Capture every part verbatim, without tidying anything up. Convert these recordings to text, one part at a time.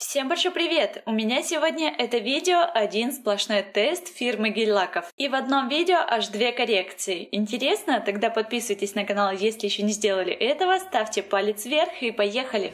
Всем большой привет! У меня сегодня это видео один сплошной тест фирмы гель-лаков. И в одном видео аж две коррекции. Интересно? Тогда подписывайтесь на канал, если еще не сделали этого, ставьте палец вверх и поехали!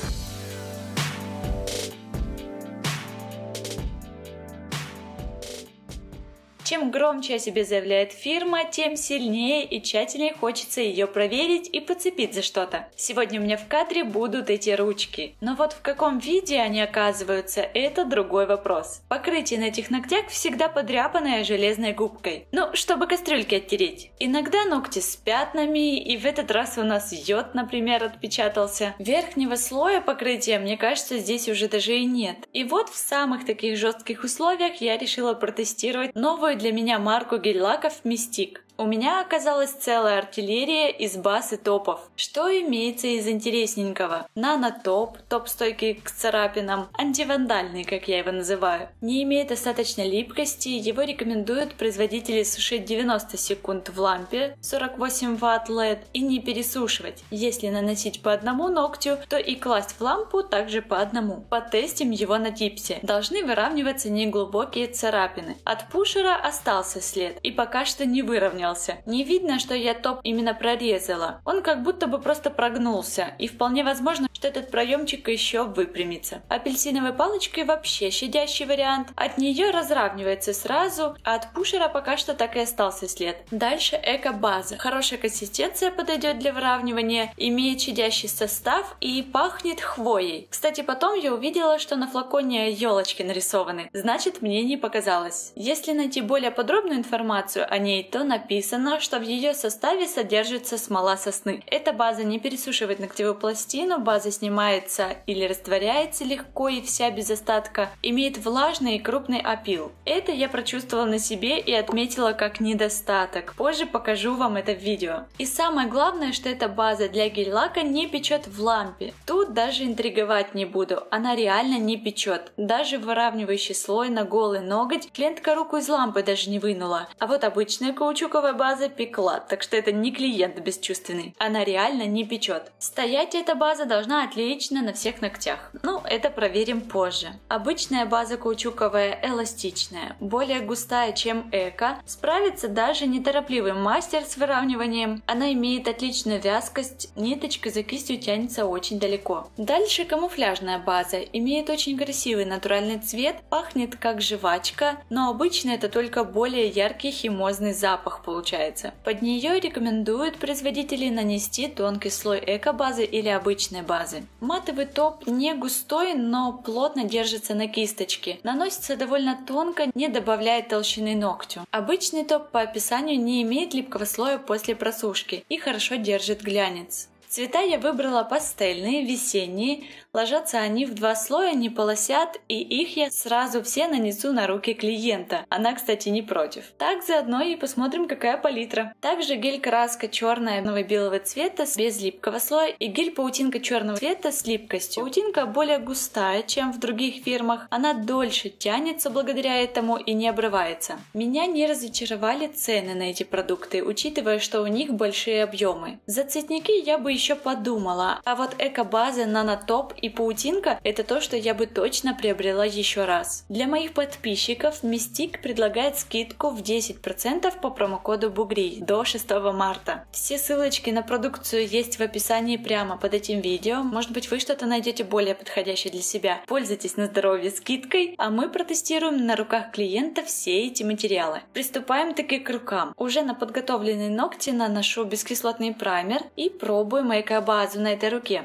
Чем громче о себе заявляет фирма, тем сильнее и тщательнее хочется ее проверить и подцепить за что-то. Сегодня у меня в кадре будут эти ручки. Но вот в каком виде они оказываются, это другой вопрос. Покрытие на этих ногтях всегда подряпанное железной губкой. Ну, чтобы кастрюльки оттереть. Иногда ногти с пятнами, и в этот раз у нас йод, например, отпечатался. Верхнего слоя покрытия, мне кажется, здесь уже даже и нет. И вот в самых таких жестких условиях я решила протестировать новую для меня марку гель-лаков Mystique. У меня оказалась целая артиллерия из баз и топов. Что имеется из интересненького? Нано-топ, топ стойкий к царапинам, антивандальный, как я его называю. Не имеет достаточно липкости, его рекомендуют производители сушить девяносто секунд в лампе сорок восемь ватт эл и ди и не пересушивать. Если наносить по одному ногтю, то и класть в лампу также по одному. Потестим его на типсе. Должны выравниваться неглубокие царапины. От пушера остался след и пока что не выровнялся. Не видно, что я топ именно прорезала. Он как будто бы просто прогнулся, и вполне возможно, что этот проемчик еще выпрямится. Апельсиновой палочкой вообще щадящий вариант. От нее разравнивается сразу, а от пушера пока что так и остался след. Дальше эко-база. Хорошая консистенция подойдет для выравнивания, имеет щадящий состав и пахнет хвоей. Кстати, потом я увидела, что на флаконе елочки нарисованы. Значит, мне не показалось. Если найти более подробную информацию о ней, то написано Написано, что в ее составе содержится смола сосны. Эта база не пересушивает ногтевую пластину, база снимается или растворяется легко и вся без остатка, имеет влажный и крупный опил. Это я прочувствовала на себе и отметила как недостаток. Позже покажу вам это в видео. И самое главное, что эта база для гель-лака не печет в лампе. Тут даже интриговать не буду, она реально не печет. Даже выравнивающий слой на голый ноготь клиентка руку из лампы даже не вынула. А вот обычная каучуковая база пекла, так что это не клиент бесчувственный. Она реально не печет. Стоять эта база должна отлично на всех ногтях. Ну, это проверим позже. Обычная база каучуковая эластичная, более густая, чем эко. Справится даже неторопливый мастер с выравниванием. Она имеет отличную вязкость, ниточка за кистью тянется очень далеко. Дальше камуфляжная база. Имеет очень красивый натуральный цвет, пахнет как жвачка, но обычно это только более яркий химозный запах получается. Под нее рекомендуют производители нанести тонкий слой эко-базы или обычной базы. Матовый топ не густой, но плотно держится на кисточке. Наносится довольно тонко, не добавляет толщины ногтю. Обычный топ по описанию не имеет липкого слоя после просушки и хорошо держит глянец. Цвета я выбрала пастельные, весенние, ложатся они в два слоя, не полосят, и их я сразу все нанесу на руки клиента. Она, кстати, не против. Так заодно и посмотрим, какая палитра. Также гель-краска черного белого цвета без липкого слоя и гель-паутинка черного цвета с липкостью. Паутинка более густая, чем в других фирмах, она дольше тянется благодаря этому и не обрывается. Меня не разочаровали цены на эти продукты, учитывая, что у них большие объемы. За цветники я бы еще еще подумала, а вот эко-база, нано-топ и паутинка – это то, что я бы точно приобрела еще раз. Для моих подписчиков Mystique предлагает скидку в десять процентов по промокоду Бугри до шестого марта. Все ссылочки на продукцию есть в описании прямо под этим видео. Может быть, вы что-то найдете более подходящее для себя. Пользуйтесь на здоровье скидкой, а мы протестируем на руках клиента все эти материалы. Приступаем таки к рукам. Уже на подготовленные ногти наношу бескислотный праймер и пробуем эко-базу на этой руке.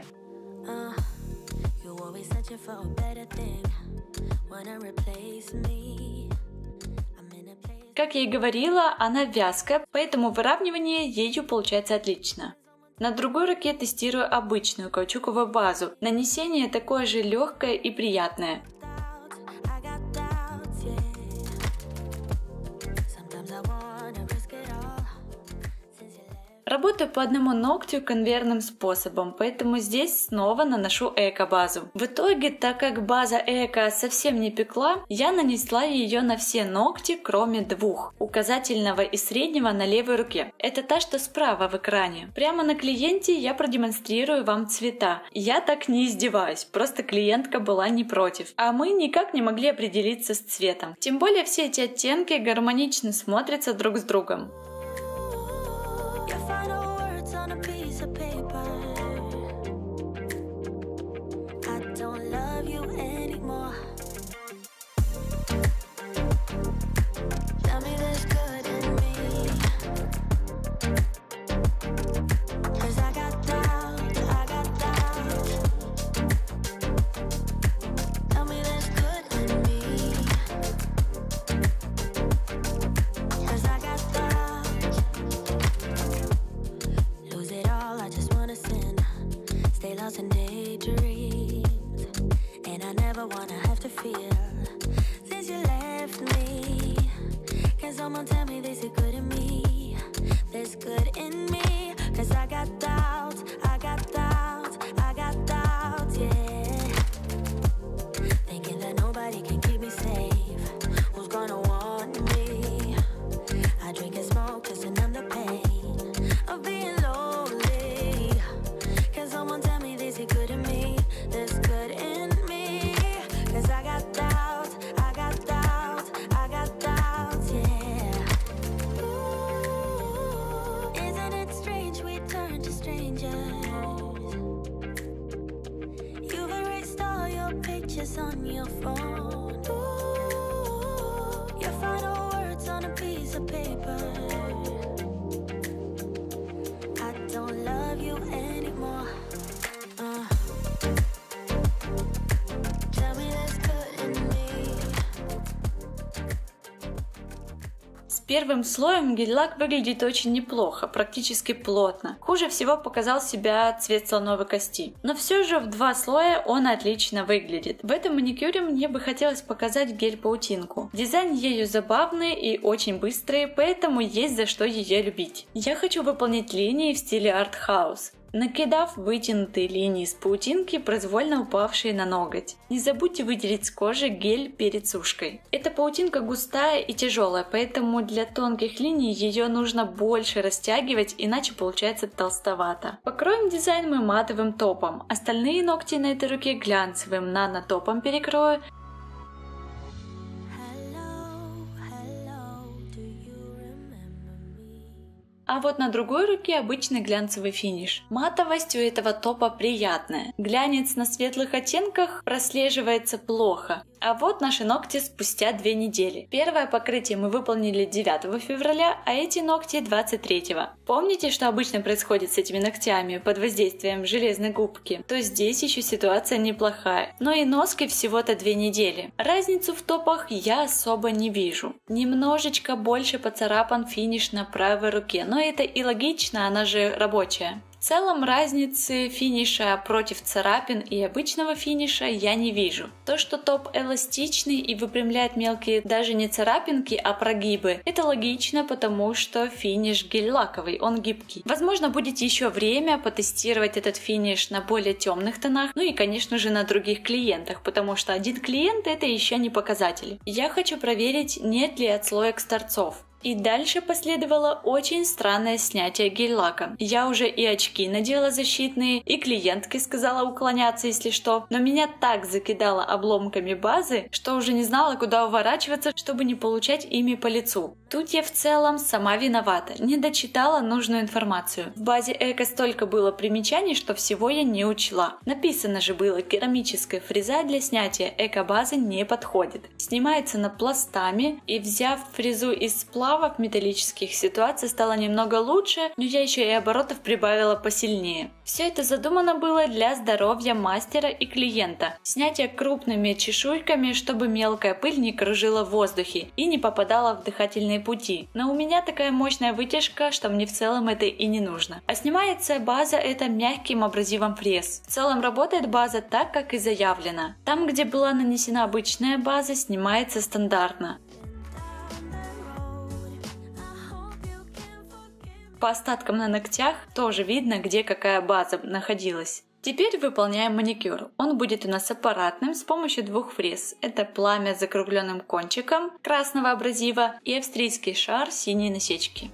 Как я и говорила, она вязкая, поэтому выравнивание ею получается отлично. На другой руке тестирую обычную каучуковую базу. Нанесение такое же легкое и приятное. Работаю по одному ногтю конвейерным способом, поэтому здесь снова наношу эко-базу. В итоге, так как база эко совсем не пекла, я нанесла ее на все ногти, кроме двух, указательного и среднего на левой руке. Это та, что справа в экране. Прямо на клиенте я продемонстрирую вам цвета. Я так не издеваюсь, просто клиентка была не против. А мы никак не могли определиться с цветом. Тем более все эти оттенки гармонично смотрятся друг с другом. And daydreams, and I never wanna have to fear since you left me. Can someone tell me this is good in me? There's good in me, cause I got doubts, I got doubts, I got doubts, yeah. Thinking that nobody can keep me safe. Who's gonna want me? I drink and smoke just to numb the pain of being lonely. Can someone tell me is it good in me? There's good in me, cause I got doubts, I got doubts, I got doubts, yeah. Ooh, isn't it strange we turn to strangers? You've erased all your pictures on your phone. Ooh, your final words on a piece of paper. I don't love you anymore. С первым слоем гель-лак выглядит очень неплохо, практически плотно. Хуже всего показал себя цвет слоновой кости. Но все же в два слоя он отлично выглядит. В этом маникюре мне бы хотелось показать гель-паутинку. Дизайн ею забавный и очень быстрый, поэтому есть за что ее любить. Я хочу выполнить линии в стиле арт-хаус, накидав вытянутые линии с паутинки, произвольно упавшие на ноготь. Не забудьте выделить с кожи гель перед сушкой. Эта паутинка густая и тяжелая, поэтому для тонких линий ее нужно больше растягивать, иначе получается толстовато. Покроем дизайн мы матовым топом. Остальные ногти на этой руке глянцевым нано-топом перекрою. А вот на другой руке обычный глянцевый финиш. Матовость у этого топа приятная. Глянец на светлых оттенках прослеживается плохо. А вот наши ногти спустя две недели. Первое покрытие мы выполнили девятого февраля, а эти ногти двадцать третьего. Помните, что обычно происходит с этими ногтями под воздействием железной губки? То здесь еще ситуация неплохая. Но и носки всего-то две недели. Разницу в топах я особо не вижу. Немножечко больше поцарапан финиш на правой руке, но это и логично, она же рабочая. В целом разницы финиша против царапин и обычного финиша я не вижу. То, что топ эластичный и выпрямляет мелкие даже не царапинки, а прогибы, это логично, потому что финиш гель-лаковый, он гибкий. Возможно, будет еще время потестировать этот финиш на более темных тонах, ну и, конечно же, на других клиентах, потому что один клиент это еще не показатель. Я хочу проверить, нет ли отслоек с торцов. И дальше последовало очень странное снятие гель-лака. Я уже и очки надела защитные, и клиентке сказала уклоняться, если что. Но меня так закидало обломками базы, что уже не знала, куда уворачиваться, чтобы не получать ими по лицу. Тут я в целом сама виновата, не дочитала нужную информацию. В базе эко столько было примечаний, что всего я не учла. Написано же было, керамическая фреза для снятия эко-базы не подходит. Снимается она пластами, и взяв фрезу из сплава, в металлических ситуаций стало немного лучше, но я еще и оборотов прибавила посильнее. Все это задумано было для здоровья мастера и клиента. Снятие крупными чешуйками, чтобы мелкая пыль не кружила в воздухе и не попадала в дыхательные пути. Но у меня такая мощная вытяжка, что мне в целом это и не нужно. А снимается база это мягким абразивом фрез. В целом работает база так, как и заявлено. Там, где была нанесена обычная база, снимается стандартно. По остаткам на ногтях тоже видно, где какая база находилась. Теперь выполняем маникюр. Он будет у нас аппаратным с помощью двух фрез. Это пламя с закругленным кончиком красного абразива и австрийский шар синей насечки.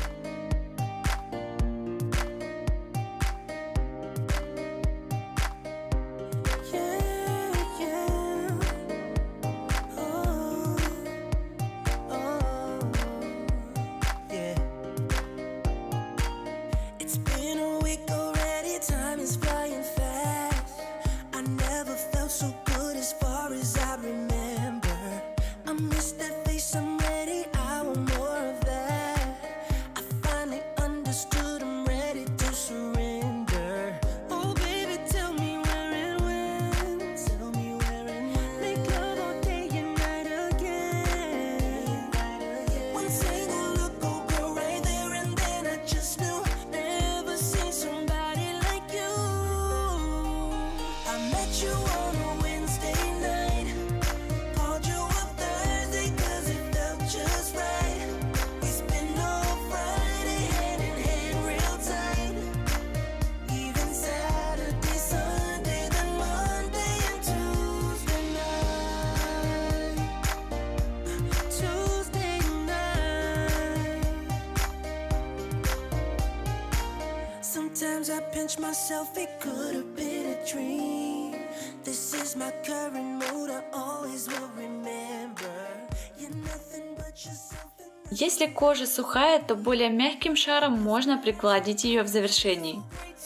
Sometimes I pinch myself, it could have been a dream. This is my current mood, I always will remember. You're nothing but yourself. Если кожа сухая, то более мягким шаром можно пригладить ее в завершении.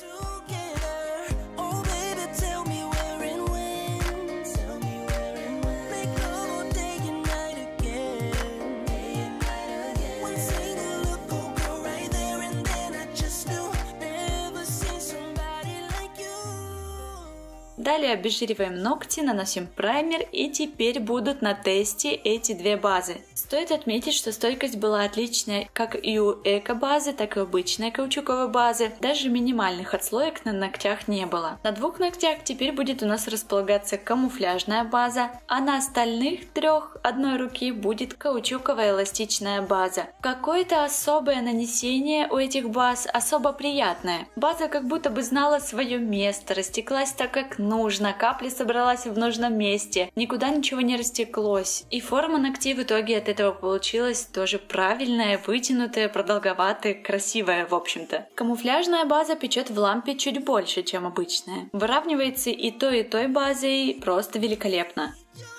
Далее обезжириваем ногти, наносим праймер, и теперь будут на тесте эти две базы. Стоит отметить, что стойкость была отличная как и у эко-базы, так и у обычной каучуковой базы. Даже минимальных отслоек на ногтях не было. На двух ногтях теперь будет у нас располагаться камуфляжная база, а на остальных трех одной руки будет каучуковая эластичная база. Какое-то особое нанесение у этих баз особо приятное. База как будто бы знала свое место, растеклась так, как нужно. Нужно, капля собралась в нужном месте, никуда ничего не растеклось. И форма ногтей в итоге от этого получилась тоже правильная, вытянутая, продолговатая, красивая в общем-то. Камуфляжная база печет в лампе чуть больше, чем обычная. Выравнивается и той, и той базой просто великолепно.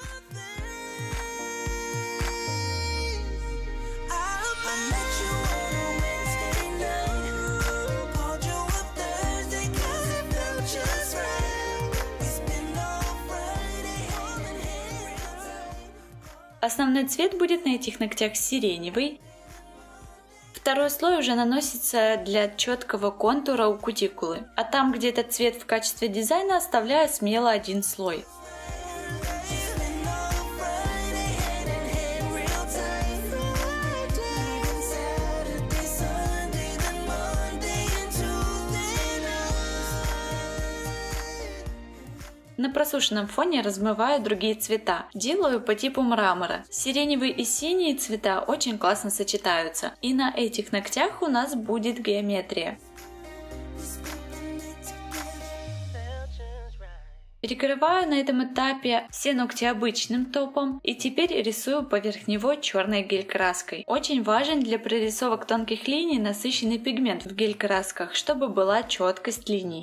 Основной цвет будет на этих ногтях сиреневый. Второй слой уже наносится для четкого контура у кутикулы. А там, где этот цвет в качестве дизайна, оставляю смело один слой. На просушенном фоне размываю другие цвета. Делаю по типу мрамора. Сиреневый и синий цвета очень классно сочетаются. И на этих ногтях у нас будет геометрия. Перекрываю на этом этапе все ногти обычным топом и теперь рисую поверх него черной гель-краской. Очень важен для прорисовок тонких линий насыщенный пигмент в гель-красках, чтобы была четкость линий.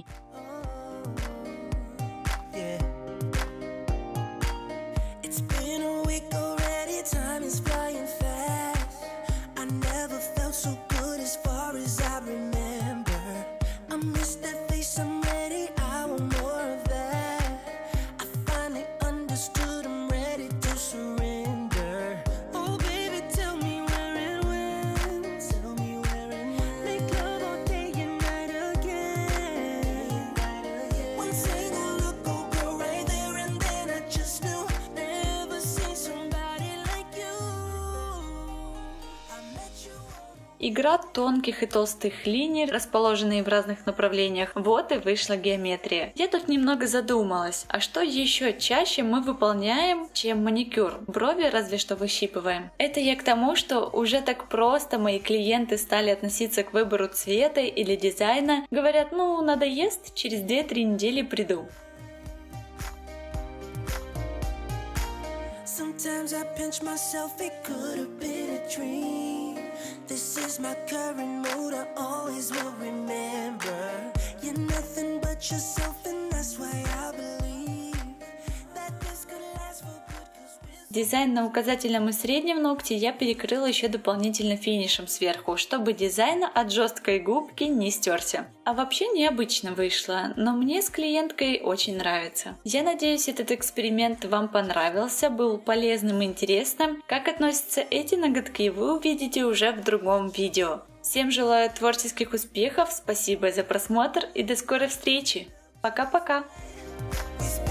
Игра тонких и толстых линий, расположенные в разных направлениях, вот и вышла геометрия. Я тут немного задумалась, а что еще чаще мы выполняем, чем маникюр? Брови разве что выщипываем. Это я к тому, что уже так просто мои клиенты стали относиться к выбору цвета или дизайна. Говорят, ну надоест, через две-три недели приду. Sometimes I pinch myself, it could have been a dream. This is my current mood, I always will remember. You're nothing but yourself, and that's why I believe that this could last for good. 'Cause we're Дизайн на указательном и среднем ногте я перекрыла еще дополнительно финишем сверху, чтобы дизайн от жесткой губки не стерся. А вообще необычно вышло, но мне с клиенткой очень нравится. Я надеюсь, этот эксперимент вам понравился, был полезным и интересным. Как относятся эти ноготки, вы увидите уже в другом видео. Всем желаю творческих успехов, спасибо за просмотр и до скорой встречи. Пока-пока! we